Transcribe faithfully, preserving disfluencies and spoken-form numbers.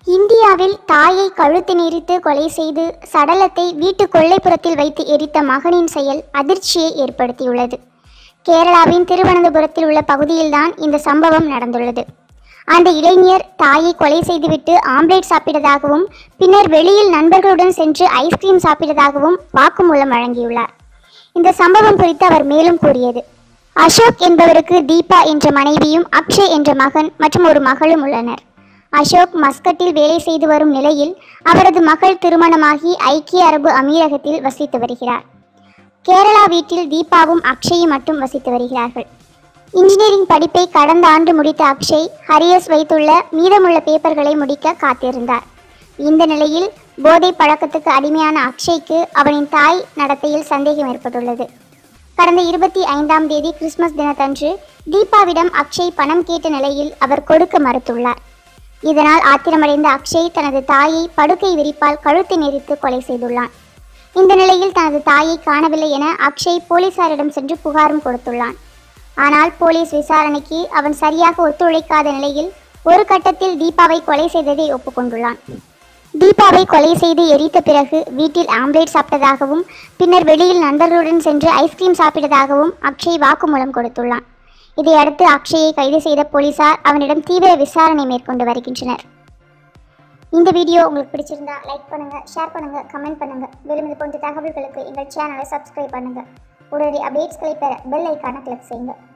இந்தியாவில் தாயை கழுத்து நெரித்து கொலை செய்து சடலத்தை வீட்டு கொல்லைப்புறத்தில் வைத்து எரித்த மகனின் செயல் அதிர்ச்சியை ஏற்படுத்தியுள்ளது. கேரளாவின் திருவனந்தபுரத்தில் உள்ள பகுதியில்தான் இந்த சம்பவம் நடந்துள்ளது. அந்த இளைஞர் தாயை கொலை செய்துவிட்டு ஆம்லேட் சாப்பிட்டதாகவும் பின்னர் வெளியில் நண்பர்களுடன் சென்று ஐஸ்கிரீம் சாப்பிட்டதாகவும் வாக்குமூலம் வழங்கியுள்ளார். இந்த சம்பவம் குறித்து அவர் மேலும் கூறியது: அசோக் என்பவருக்கு தீபா என்ற மனைவியும் அக்ஷய் என்ற மகன் மற்றும் ஒரு மகளும் உள்ளனர். அசோக் மஸ்கட்டில் வேலை செய்து வரும் நிலையில் அவரது மகள் திருமணமாகி ஐக்கிய அரபு அமீரகத்தில் வசித்து வருகிறார். கேரளா வீட்டில் தீபாவும் அக்ஷயும் மட்டும் வசித்து வருகிறார்கள். இன்ஜினியரிங் படிப்பை கடந்த ஆண்டு முடித்த அக்ஷய் ஹரியர்ஸ் வைத்துள்ள மீதமுள்ள பேப்பர்களை முடிக்க காத்திருந்தார். இந்த நிலையில் போதை பழக்கத்துக்கு அடிமையான அக்ஷய்க்கு அவனின் தாய் நடத்தையில் சந்தேகம் ஏற்பட்டுள்ளது. கடந்த இருபத்தி ஐந்தாம் தேதி கிறிஸ்துமஸ் தினத்தன்று தீபாவிடம் அக்ஷய் பணம் கேட்ட நிலையில் அவர் கொடுக்க மறுத்துள்ளார். இதனால் ஆத்திரமடைந்த அக்ஷய் தனது தாயை படுக்கை விரிப்பால் கழுத்தை நெரித்து கொலை செய்துள்ளான். இந்த நிலையில் தனது தாயை காணவில்லை என அக்ஷய் போலீசாரிடம் சென்று புகாரும் கொடுத்துள்ளான். ஆனால் போலீஸ் விசாரணைக்கு அவன் சரியாக ஒத்துழைக்காத நிலையில் ஒரு கட்டத்தில் தீபாவை கொலை செய்ததை ஒப்புக்கொண்டுள்ளான். தீபாவை கொலை செய்து எரித்த பிறகு வீட்டில் ஆம்லேட் சாப்பிட்டதாகவும் பின்னர் வெளியில் நண்பர்களுடன் சென்று ஐஸ்கிரீம் சாப்பிட்டதாகவும் அக்ஷய் வாக்குமூலம் கொடுத்துள்ளான். இதையடுத்து அக்ஷயை கைது செய்த போலீசார் அவனிடம் தீவிர விசாரணை மேற்கொண்டு வருகின்றனர். இந்த வீடியோ உங்களுக்கு பிடிச்சிருந்தா லைக் பண்ணுங்க, ஷேர் பண்ணுங்க, கமெண்ட் பண்ணுங்க. மேலும் இது போன்ற தகவல்களுக்கு எங்கள் சேனலை சப்ஸ்கிரைப் பண்ணுங்க. உடனடி அப்டேட்ஸ்களை பெற பெல் ஐக்கானை கிளிக் செய்யுங்க.